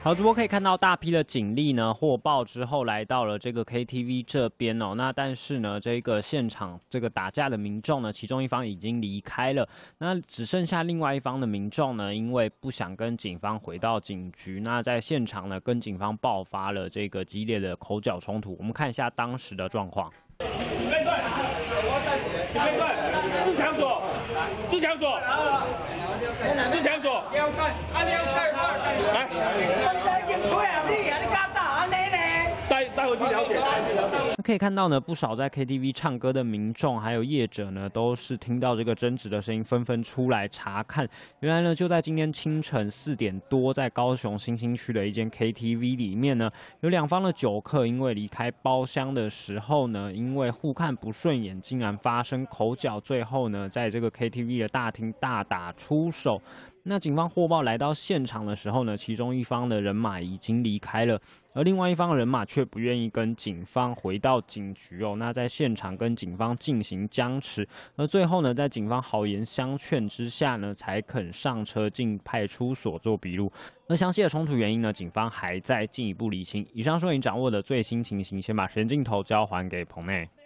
好，主播可以看到大批的警力呢获报之后来到了这个 KTV 这边哦。那但是呢，这个现场这个打架的民众呢，其中一方已经离开了，那只剩下另外一方的民众呢，因为不想跟警方回到警局，那在现场呢跟警方爆发了这个激烈的口角冲突。我们看一下当时的状况。 面对，面对，自强所，自强所，自强所，带回去了解。 可以看到呢，不少在 KTV 唱歌的民众还有业者呢，都是听到这个争执的声音，纷纷出来查看。原来呢，就在今天清晨4点多，在高雄新兴区的一间 KTV 里面呢，有两方的酒客因为离开包厢的时候呢，因为互看不顺眼，竟然发生口角，最后呢，在这个 KTV 的大厅大打出手。那警方获报来到现场的时候呢，其中一方的人马已经离开了，而另外一方人马却不愿意跟警方回到警局哦。那在现场跟警方进行僵持，而最后呢，在警方好言相劝之下呢，才肯上车进派出所做笔录。那详细的冲突原因呢，警方还在进一步厘清。以上说您掌握的最新情形，先把时间镜头交还给棚内。